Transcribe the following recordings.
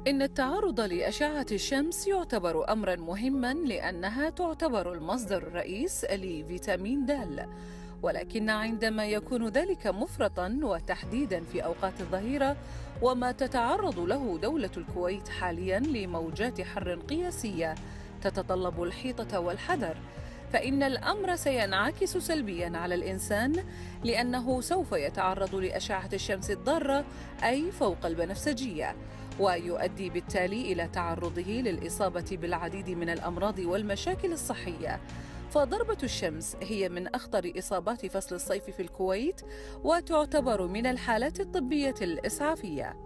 إن التعرض لأشعة الشمس يعتبر أمرا مهما لأنها تعتبر المصدر الرئيس لفيتامين د، ولكن عندما يكون ذلك مفرطا وتحديدا في أوقات الظهيرة وما تتعرض له دولة الكويت حاليا لموجات حر قياسية تتطلب الحيطة والحذر، فإن الأمر سينعكس سلبيا على الإنسان لأنه سوف يتعرض لأشعة الشمس الضارة أي فوق البنفسجية، ويؤدي بالتالي إلى تعرضه للإصابة بالعديد من الأمراض والمشاكل الصحية. فضربة الشمس هي من أخطر إصابات فصل الصيف في الكويت، وتعتبر من الحالات الطبية الإسعافية.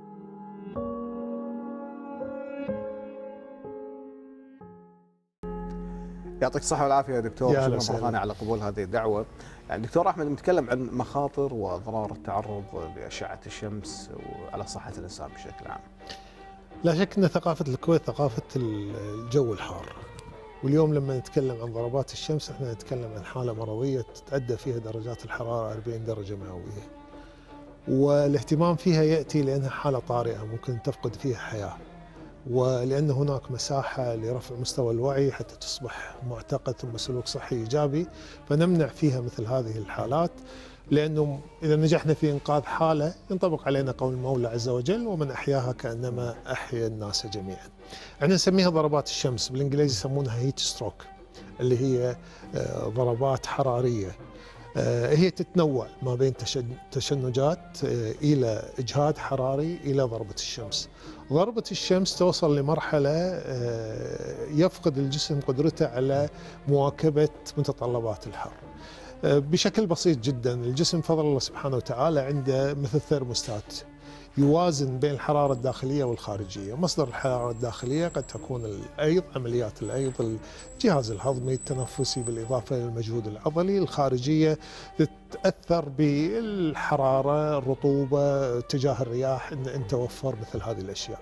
يعطيك الصحة والعافية يا دكتور، شكرا مرة سهلا. ثانية على قبول هذه الدعوة. يعني دكتور أحمد، نتكلم عن مخاطر وأضرار التعرض لأشعة الشمس وعلى صحة الإنسان بشكل عام. لا شك أن ثقافة الكويت ثقافة الجو الحار، واليوم لما نتكلم عن ضربات الشمس احنا نتكلم عن حالة مرضية تتعدى فيها درجات الحرارة 40 درجة مئوية، والاهتمام فيها يأتي لأنها حالة طارئة ممكن تفقد فيها حياة، ولأن هناك مساحة لرفع مستوى الوعي حتى تصبح معتقد ثم سلوك صحي إيجابي، فنمنع فيها مثل هذه الحالات، لأنه إذا نجحنا في إنقاذ حالة ينطبق علينا قول المولى عز وجل: ومن أحياها كأنما أحيا الناس جميعا. احنا نسميها ضربات الشمس، بالإنجليزي يسمونها هيت ستروك، اللي هي ضربات حرارية. هي تتنوع ما بين تشنجات إلى إجهاد حراري إلى ضربة الشمس. ضربة الشمس توصل لمرحلة يفقد الجسم قدرته على مواكبة متطلبات الحر. بشكل بسيط جدا، الجسم بفضل الله سبحانه وتعالى عنده مثل ثيرموستات يوازن بين الحرارة الداخلية والخارجية. مصدر الحرارة الداخلية قد تكون الأيض، عمليات الأيض، الجهاز الهضمي التنفسي بالإضافة إلى المجهود العضلي. الخارجية تتأثر بالحرارة، الرطوبة، اتجاه الرياح، إن توفر مثل هذه الأشياء.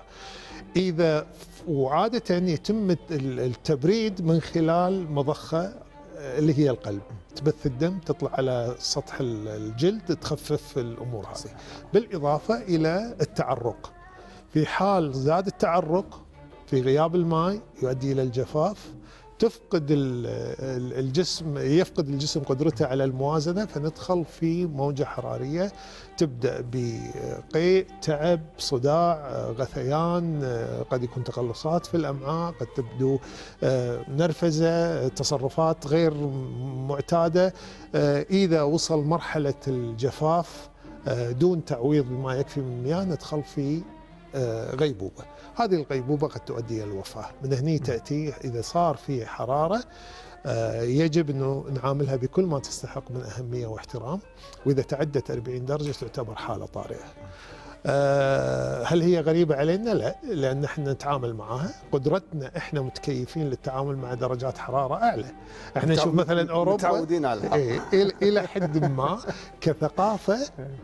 وعادة يتم التبريد من خلال مضخة اللي هي القلب، تبث الدم تطلع على سطح الجلد تخفف الأمور هذه، بالإضافة إلى التعرق. في حال زاد التعرق في غياب الماء يؤدي إلى الجفاف، يفقد الجسم قدرته على الموازنة، فندخل في موجة حرارية تبدأ بقيء، تعب، صداع، غثيان، قد يكون تقلصات في الأمعاء، قد تبدو نرفزة، تصرفات غير معتادة. إذا وصل مرحلة الجفاف دون تعويض بما يكفي من المياه ندخل في غيبوبة. هذه الغيبوبة قد تؤدي إلى الوفاة. من هنا تأتي إذا صار في حرارة يجب أنه نعاملها بكل ما تستحق من أهمية واحترام، وإذا تعدت 40 درجة تعتبر حالة طارئة. هل هي غريبة علينا؟ لا، لأن احنا نتعامل معها، قدرتنا احنا متكيفين للتعامل مع درجات حرارة أعلى. احنا نشوف مثلا أوروبا متعودين على الحر إلى حد ما كثقافة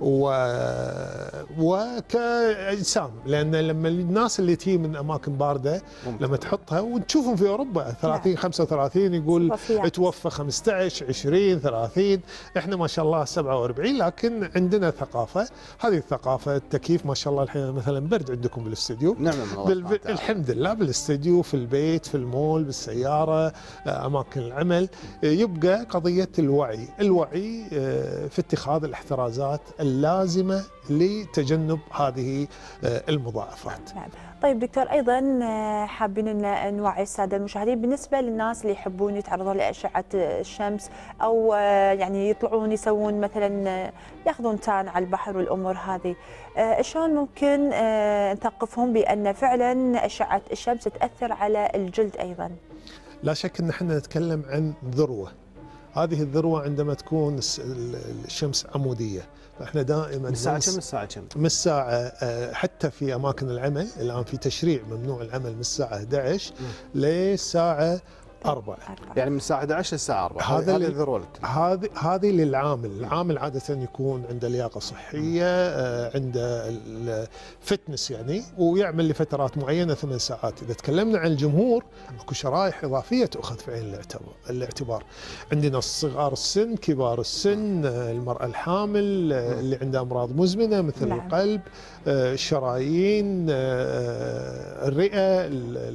وكأجسام، لأن لما الناس اللي تجي من أماكن باردة لما تحطها ونشوفهم في أوروبا 30 35 يقول توفى 15 20 30، احنا ما شاء الله 47، لكن عندنا ثقافة. هذه الثقافة التكييف ما شاء الله الحين مثلا برد عندكم بالاستديو، نعم الحمد لله، بالاستديو، في البيت، في المول، بالسيارة، أماكن العمل. يبقى قضية الوعي في اتخاذ الاحترازات اللازمة لتجنب هذه المضاعفات. نعم. طيب دكتور، أيضا حابين أن نوعي السادة المشاهدين بالنسبة للناس اللي يحبون يتعرضون لأشعة الشمس، أو يعني يطلعون يسوون مثلا ياخذون تان على البحر والأمور هذه، شلون ممكن نثقفهم بأن فعلا أشعة الشمس تأثر على الجلد أيضا؟ لا شك أن احنا نتكلم عن ذروة. هذه الذروة عندما تكون الشمس عمودية، فاحنا دائما من الساعة كم من الساعة حتى في أماكن العمل الآن في تشريع ممنوع العمل من الساعة 11 للساعة 4، يعني من الساعة 11 للساعة 4. هذه الذروة. هذه للعامل. العامل عادة يكون عنده لياقة صحية، عنده الفتنس يعني، ويعمل لفترات معينة 8 ساعات. إذا تكلمنا عن الجمهور اكو شرائح إضافية تؤخذ في عين الاعتبار. عندنا صغار السن، كبار السن، المرأة الحامل اللي عندها أمراض مزمنة مثل القلب، الشرايين، الرئه،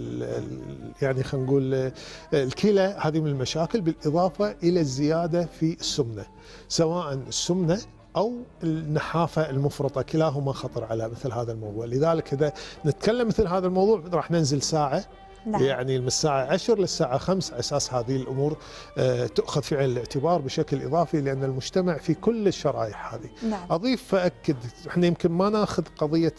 يعني خلينا نقول الكلى، هذه من المشاكل، بالاضافه الى الزياده في السمنه، سواء السمنه او النحافه المفرطه، كلاهما خطر على مثل هذا الموضوع. لذلك اذا نتكلم مثل هذا الموضوع راح ننزل ساعه، نعم. يعني من الساعة 10 للساعة 5 على أساس هذه الأمور تؤخذ في عين الاعتبار بشكل إضافي، لأن المجتمع في كل الشرائح هذه. نعم. أضيف فأكد، إحنا يمكن ما ناخذ قضية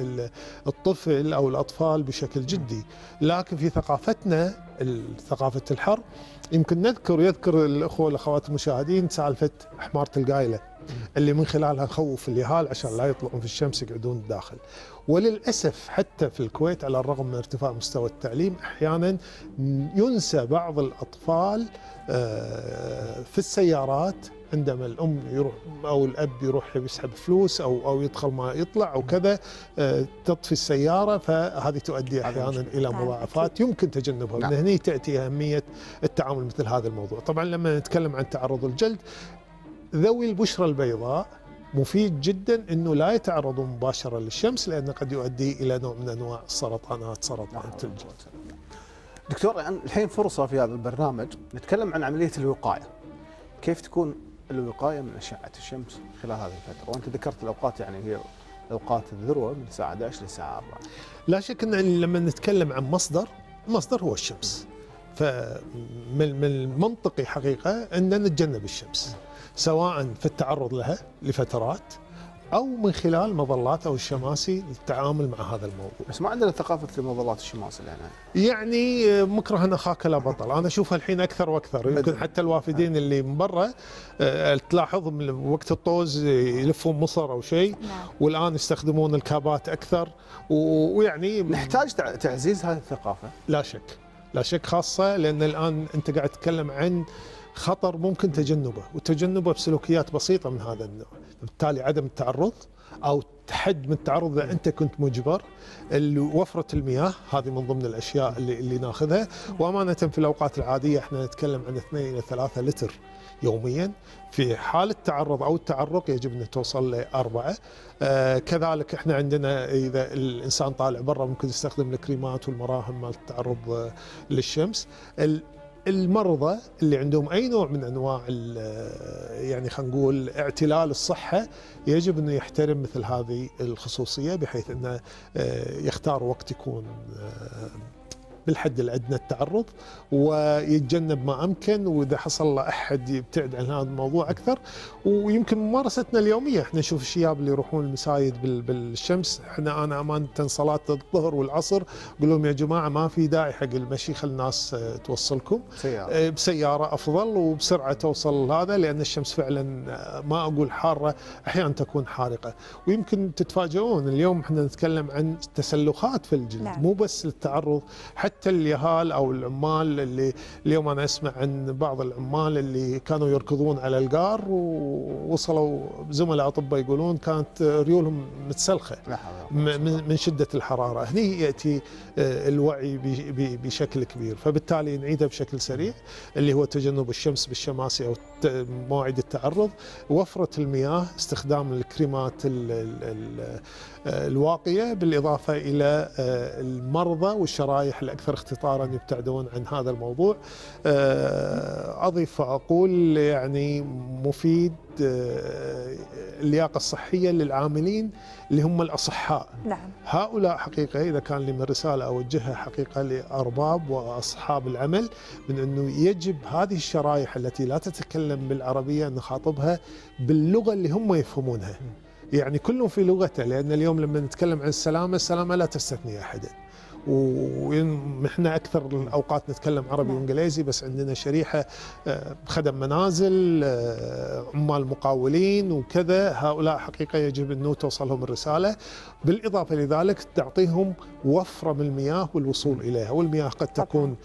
الطفل أو الأطفال بشكل جدي، لكن في ثقافتنا ثقافة الحر يمكن يذكر الأخوة والأخوات المشاهدين سالفة حمارة القايلة اللي من خلالها نخوف اليهال عشان لا يطلعون في الشمس يقعدون داخل. وللأسف حتى في الكويت على الرغم من ارتفاع مستوى التعليم أحيانا ينسى بعض الأطفال في السيارات عندما الأم يروح أو الأب يروح يسحب فلوس أو يدخل ما يطلع أو كذا، تطفي السيارة، فهذه تؤدي أحيانا إلى مضاعفات يمكن تجنبها. من هنا تأتي أهمية التعامل مثل هذا الموضوع. طبعا لما نتكلم عن تعرض الجلد، ذوي البشرة البيضاء مفيد جدا انه لا يتعرضوا مباشره للشمس، لانه قد يؤدي الى نوع من انواع السرطانات، سرطان الجلد. دكتور، يعني الحين فرصه في هذا البرنامج نتكلم عن عمليه الوقايه. كيف تكون الوقايه من اشعه الشمس خلال هذه الفتره؟ وانت ذكرت الاوقات، يعني هي اوقات الذروه من الساعه 11 للساعه 4. لا شك ان لما نتكلم عن مصدر هو الشمس، فمن المنطقي حقيقه ان نتجنب الشمس، سواء في التعرض لها لفترات أو من خلال مظلات أو الشماسي للتعامل مع هذا الموضوع. بس ما عندنا ثقافة مظلات الشماسي الآن. يعني مكره أخاك لا بطل، أنا أشوفها الحين أكثر وأكثر. يمكن حتى الوافدين اللي من برا تلاحظهم وقت الطوز يلفون مصر أو شيء، والآن يستخدمون الكابات أكثر، ويعني نحتاج تعزيز هذه الثقافة. لا شك، خاصة لأن الآن أنت قاعد تتكلم عن خطر ممكن تجنبه بسلوكيات بسيطة من هذا النوع. بالتالي عدم التعرض أو تحد من التعرض إذا أنت كنت مجبر. وفرة المياه هذه من ضمن الأشياء اللي ناخذها. وأمانة في الأوقات العادية احنا نتكلم عن 2 إلى 3 لتر يوميا. في حال التعرض أو التعرق يجب أن توصل ل4. كذلك احنا عندنا إذا الإنسان طالع برا ممكن يستخدم الكريمات والمراهم مال التعرض للشمس. المرضى اللي عندهم أي نوع من أنواع يعني خلينا نقول اعتلال الصحة يجب أنه يحترم مثل هذه الخصوصية، بحيث أنه يختار وقت يكون بالحد الأدنى التعرض ويتجنب ما أمكن، وإذا حصل له أحد يبتعد عن هذا الموضوع أكثر. ويمكن ممارستنا اليومية احنا نشوف الشباب اللي يروحون المسايد بالشمس، أنا أمانة صلاة الظهر والعصر أقول لهم يا جماعة ما في داعي حق المشي، خل الناس توصلكم بسيارة أفضل وبسرعة توصل هذا، لأن الشمس فعلا ما أقول حارة، أحيانا تكون حارقة. ويمكن تتفاجئون اليوم احنا نتكلم عن تسلخات في الجلد، مو بس للتعرض، حتى اليهال او العمال اللي اليوم انا اسمع عن بعض العمال اللي كانوا يركضون على الجار ووصلوا زملاء اطباء يقولون كانت ريولهم متسلخه من شده الحراره. هني ياتي الوعي بشكل كبير، فبالتالي نعيدها بشكل سريع اللي هو تجنب الشمس بالشماسي او مواعيد التعرض، وفره المياه، استخدام الكريمات الواقيه، بالاضافه الى المرضى والشرائح الاكثر اختطارا يبتعدون عن هذا الموضوع. اضيف فاقول يعني مفيد اللياقه الصحيه للعاملين اللي هم الاصحاء. نعم. هؤلاء حقيقه اذا كان لي من رساله اوجهها حقيقه لارباب واصحاب العمل، من انه يجب هذه الشرائح التي لا تتكلم بالعربيه نخاطبها باللغه اللي هم يفهمونها. يعني كلهم في لغته، لان اليوم لما نتكلم عن السلامه لا تستثني احدا. ونحن اكثر الاوقات نتكلم عربي وانجليزي، بس عندنا شريحه خدم منازل، عمال مقاولين وكذا، هؤلاء حقيقه يجب انه توصلهم الرساله. بالاضافه لذلك تعطيهم وفره من المياه والوصول اليها، والمياه قد تكون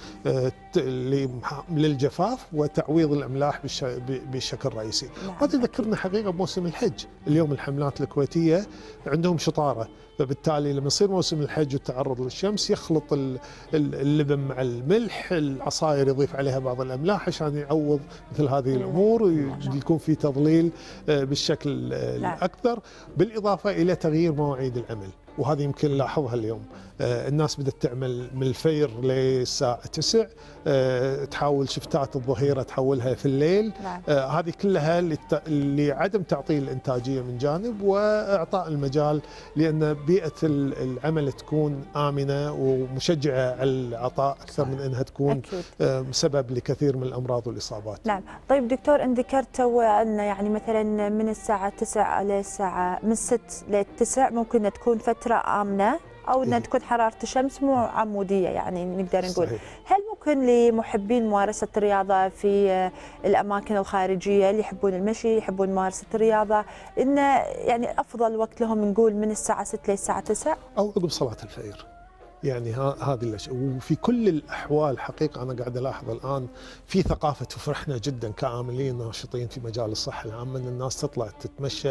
للجفاف وتعويض الاملاح بشكل رئيسي. وهذا ذكرنا حقيقه بموسم الحج، اليوم الحملات الكويتيه عندهم شطاره فبالتالي لما يصير موسم الحج والتعرض للشمس يخلط اللبن مع الملح، العصائر يضيف عليها بعض الاملاح عشان يعوض مثل هذه الامور، يكون في تضليل بالشكل الاكثر، بالاضافه الى تغيير مواعيد العمل. وهذه يمكن نلاحظها اليوم، الناس بدأت تعمل من الفير للساعة 9، تحاول شفتات الظهيرة تحولها في الليل. هذه كلها لعدم تعطيل الإنتاجية من جانب، وإعطاء المجال لأن بيئة العمل تكون آمنة ومشجعة على العطاء أكثر من أنها تكون سبب لكثير من الأمراض والإصابات. نعم. طيب دكتور، أن ذكرت أن يعني مثلا من الساعة 9 للساعة من 6 ل 9 ممكن تكون فترة آمنة، أو أنها تكون حرارة الشمس مو عمودية، يعني نقدر نقول. صحيح. هل ممكن لمحبين ممارسة الرياضة في الأماكن الخارجية اللي يحبون المشي، يحبون ممارسة الرياضة، إنه يعني أفضل وقت لهم نقول من الساعة 6 للساعة 9 أو عقب صلاة الفجر؟ يعني هذه الاشياء. وفي كل الاحوال حقيقه انا قاعد الاحظ الان في ثقافه تفرحنا جدا كعاملين ناشطين في مجال الصحه العامه، ان الناس تطلع تتمشى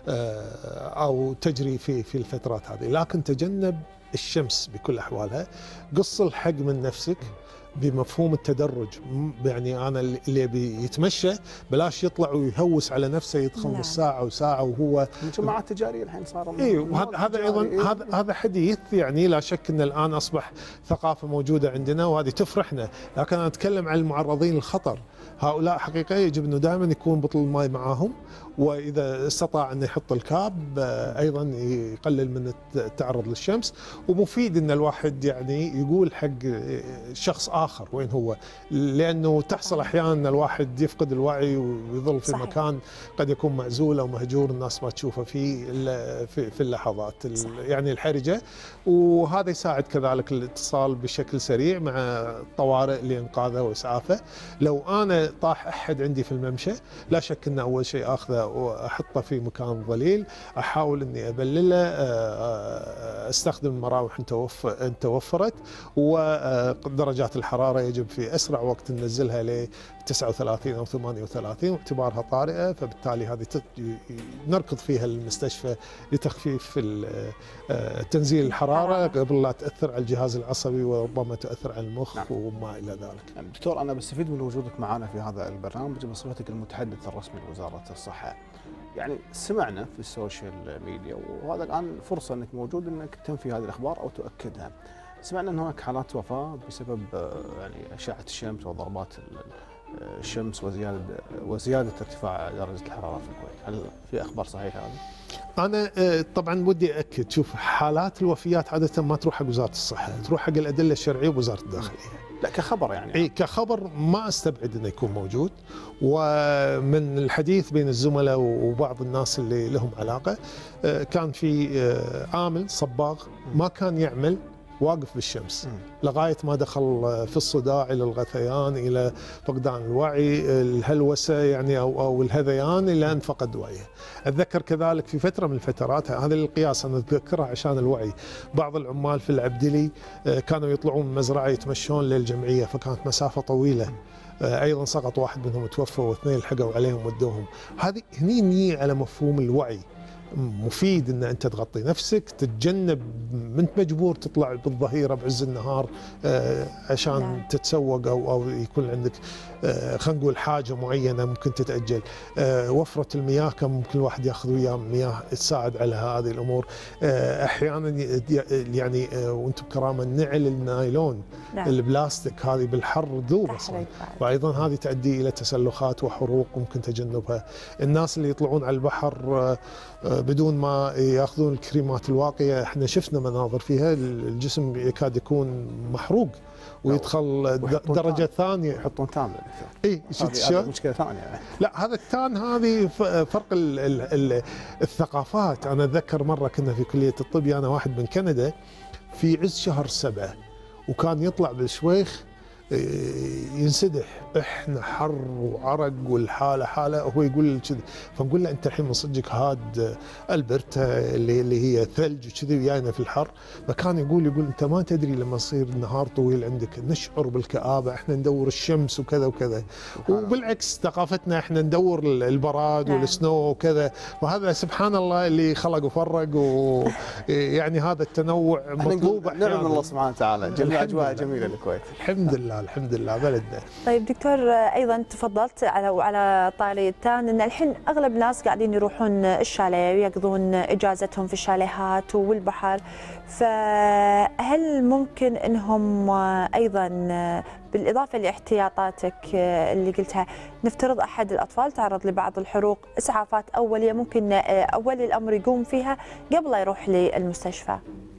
او تجري في الفترات هذه، لكن تجنب الشمس بكل احوالها. قص الحق من نفسك بمفهوم التدرج، يعني انا اللي بيتمشى بلاش يطلع ويهوس على نفسه يدخل نص ساعه وساعه وهو الجماعات التجاريه الحين صار. هذا ايضا هذا حديث، يعني لا شك ان الان اصبح ثقافه موجوده عندنا وهذه تفرحنا، لكن انا اتكلم عن المعرضين للخطر. هؤلاء حقيقه يجب انه دائما يكون بطل الماء معاهم، واذا استطاع انه يحط الكاب ايضا يقلل من التعرض للشمس. ومفيد ان الواحد يعني يقول حق شخص اخر وين هو، لانه تحصل احيانا ان الواحد يفقد الوعي ويظل في صحيح. مكان قد يكون معزول او مهجور، الناس ما تشوفه في اللحظات يعني الحرجه، وهذا يساعد كذلك الاتصال بشكل سريع مع الطوارئ لانقاذه واسعافه. لو انا طاح احد عندي في الممشى، لا شك ان اول شيء اخذه واحطه في مكان ظليل، احاول اني ابلله، استخدم المراوح ان توفرت، ودرجات الحراره يجب في اسرع وقت ننزلها ل 39 او 38 واعتبارها طارئه، فبالتالي هذه نركض فيها المستشفى لتخفيف تنزيل الحراره قبل لا تاثر على الجهاز العصبي وربما تؤثر على المخ. نعم. وما الى ذلك. دكتور، انا بستفيد من وجودك معنا في هذا البرنامج بصفتك المتحدث الرسمي لوزاره الصحه. يعني سمعنا في السوشيال ميديا، وهذا الان فرصه انك موجود انك تنفي هذه الاخبار او تؤكدها. سمعنا ان هناك حالات وفاه بسبب يعني اشعه الشمس وضربات الشمس وزياده ارتفاع درجه الحراره في الكويت، هل في اخبار صحيحه هذه؟ انا طبعا ودي اكد، شوف حالات الوفيات عاده ما تروح حق وزاره الصحه، تروح حق الادله الشرعيه بوزاره الداخليه. لا كخبر يعني. اي كخبر ما استبعد انه يكون موجود، ومن الحديث بين الزملاء وبعض الناس اللي لهم علاقه، كان في عامل صباغ ما كان يعمل واقف بالشمس لغايه ما دخل في الصداع الى الغثيان، الى فقدان الوعي، الهلوسه يعني او الهذيان، الى ان فقد وعيه. اتذكر كذلك في فتره من الفترات، هذا القياس انا اذكرها عشان الوعي، بعض العمال في العبدلي كانوا يطلعون من المزرعه يتمشون للجمعيه، فكانت مسافه طويله، ايضا سقط واحد منهم توفى واثنين لحقوا عليهم ودوهم. هذه هني نيجي على مفهوم الوعي. مفيد ان انت تغطي نفسك، تتجنب، انت مجبور تطلع بالظهيره بعز النهار عشان تتسوق او يكون عندك خلينا نقول حاجه معينه ممكن تتاجل. وفره المياه كان ممكن الواحد ياخذ وياه مياه تساعد على هذه الامور. احيانا يعني وانتم بكرامه النعل النايلون البلاستيك هذه بالحر ذوب اصلا، وايضا هذه تؤدي الى تسلخات وحروق ممكن تجنبها. الناس اللي يطلعون على البحر بدون ما ياخذون الكريمات الواقيه، احنا شفنا مناظر فيها الجسم يكاد يكون محروق ويدخل درجه ثانيه. يحطون تان. اي شفت شلون؟ مشكله ثانيه. لا هذا التان، هذه فرق الثقافات. انا اتذكر مره كنا في كليه الطب، انا واحد من كندا في عز شهر 7، وكان يطلع بالشويخ ينسدح، احنا حر وعرق والحاله حاله، هو يقول كذي. فنقول له انت الحين من صدقك هاد البرتا اللي هي ثلج وكذي ويانا في الحر. فكان يقول انت ما تدري لما يصير النهار طويل عندك نشعر بالكآبه، احنا ندور الشمس وكذا وكذا، وبالعكس ثقافتنا احنا ندور البراد والسنو وكذا. وهذا سبحان الله اللي خلق وفرق، ويعني هذا التنوع مطلوب. نعم الله سبحانه وتعالى، اجواء جميله الكويت. الحمد لله الحمد لله بلدنا. طيب دكتور، ايضا تفضلت على طاري التان ان الحين اغلب الناس قاعدين يروحون الشاليه ويقضون اجازتهم في الشاليهات والبحر، فهل ممكن انهم ايضا بالاضافه لاحتياطاتك اللي قلتها، نفترض احد الاطفال تعرض لبعض الحروق، اسعافات اوليه ممكن اول الامر يقوم فيها قبل لا يروح للمستشفى؟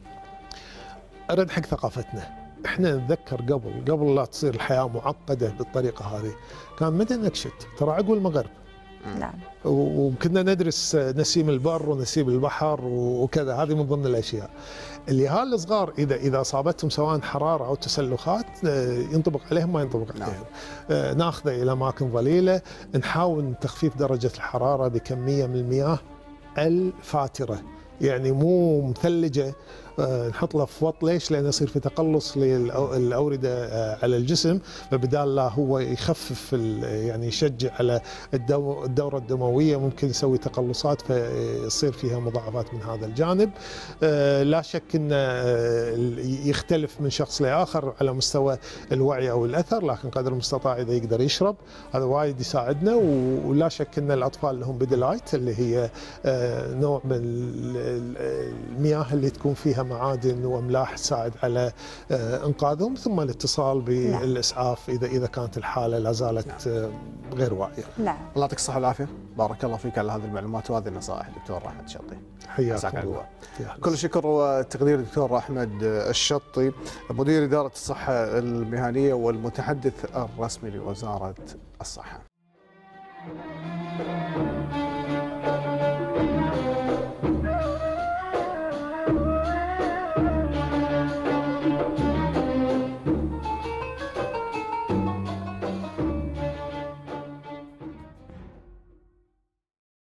ارد حق ثقافتنا. احنا نتذكر قبل لا تصير الحياه معقده بالطريقه هذه، كان متى نكشت ترى عقب المغرب. نعم. وكنا ندرس نسيم البر ونسيم البحر وكذا، هذه من ضمن الاشياء. اليهال الصغار اذا اصابتهم سواء حراره او تسلخات ينطبق عليهم ما ينطبق عليهم. ناخذه الى اماكن ظليله، نحاول تخفيف درجه الحراره بكميه من المياه الفاتره، يعني مو مثلجه، نحط له فوط. ليش؟ لأنه يصير في تقلص للأوردة على الجسم، فبدال لا هو يخفف يعني يشجع على الدورة الدموية، ممكن يسوي تقلصات فيصير فيها مضاعفات من هذا الجانب. لا شك أنه يختلف من شخص لآخر على مستوى الوعي أو الأثر، لكن قدر المستطاع إذا يقدر يشرب هذا وايد يساعدنا. ولا شك أن الأطفال لهم بيدلايت اللي هي نوع من المياه اللي تكون فيها معادن واملاح تساعد على انقاذهم، ثم الاتصال بالاسعاف اذا كانت الحاله لا زالت غير واعيه. نعم. الله يعطيك الصحه والعافيه، بارك الله فيك على هذه المعلومات وهذه النصائح دكتور احمد الشطي. حياك الله. كل شكر وتقدير دكتور احمد الشطي، مدير اداره الصحه المهنيه والمتحدث الرسمي لوزاره الصحه.